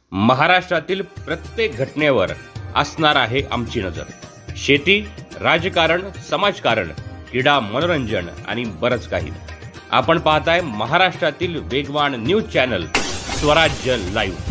महाराष्ट्रातील प्रत्येक घटनेवर असणार आहे आमची नजर। शेती, राजकारण, समाजकारण, क्रीडा, मनोरंजन आणि बरंच काही। आपण पाहताय महाराष्ट्रातील वेगवान news channel Swarajya live.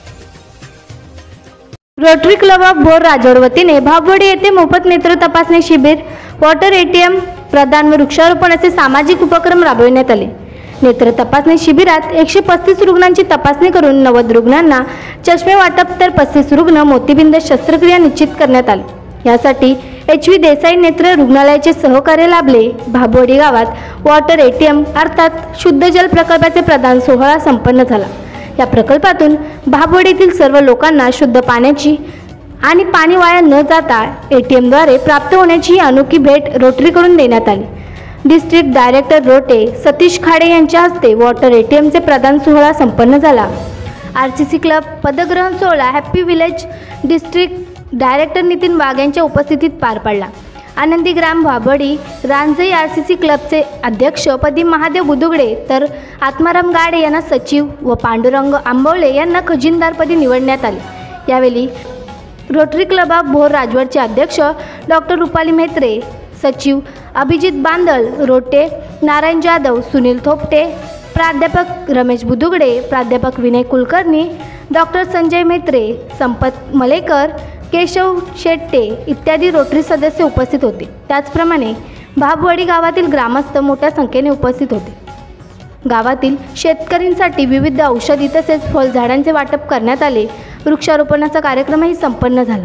Rotary club of Bhor राजौर वतीने भाबवडी येथे मोफत नेत्र तपासणी शिबिर, वॉटर एटीएम प्रदान व वृक्षारोपण असे सामाजिक उपक्रम राबविण्यात आले। नेत्र तपासणी शिबिरात 135 रुग्णांची तपासणी करून 90 रुग्णांना चष्मे वाटप तर 35 रुग्ण मोतीबिंद शस्त्रक्रिया निश्चित करण्यात आली। यासाठी HV देसाई नेत्र रुग्णालयाचे सहकार्य लाभले। भाबवडी गावात वॉटर एटीएम अर्थात शुद्ध जल प्रकल्पाचे प्रदान सोहळा संपन्न झाला। या प्रकल्पातून भाबवडीतील सर्व लोकांना शुद्ध पाण्याची आणि पाणी वाया न जाता एटीएमद्वारे प्राप्त होण्याची अनोखी भेट रोटरीकडून देण्यात आली। डिस्ट्रिक्ट डायरेक्टर रोटे सतीश खाडे यांच्या हस्ते वॉटर एटीएमचे प्रदान सोहळा संपन्न झाला। RCC क्लब पदग्रहण सोहळा happy village district director Nitin Wagh यांच्या उपस्थितीत पार पडला। आनंदी ग्राम भाबवडी रांजई RCC क्लबचे अध्यक्षपदी महादेव बुदुगडे तर आत्माराम गाडे यांना सचिव व पांडुरंग आंबवले यांना खजिनदारपदी निवडण्यात आले। यावेळी रोटरी क्लब ऑफ भोर राजवडचे अध्यक्ष डॉक्टर रुपाली म्हेत्रे, सचिव अभिजित बांदल, रोटे नारायण जाधव, सुनील थोपटे, प्राध्यापक रमेश बुदुगडे, प्राध्यापक विनय कुलकर्णी, डॉक्टर संजय म्हेत्रे, संपत मलेकर, केशव शेट्टे इत्यादी रोटरी सदस्य उपस्थित होते। त्याचप्रमाणे भाबवडी गावातील ग्रामस्थ मोठ्या संख्येने उपस्थित होते। गावातील शेतकऱ्यांसाठी विविध औषधी तसेच फळझाडांचे वाटप करण्यात आले। वृक्षारोपणाचा कार्यक्रमही संपन्न झाला।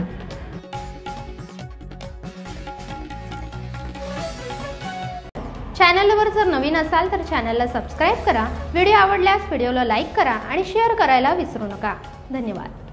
चॅनलवर जर नवीन असाल तर चॅनलला सबस्क्राइब करा। व्हिडिओ आवडल्यास व्हिडिओला लाईक करा आणि शेअर करायला विसरू नका। धन्यवाद।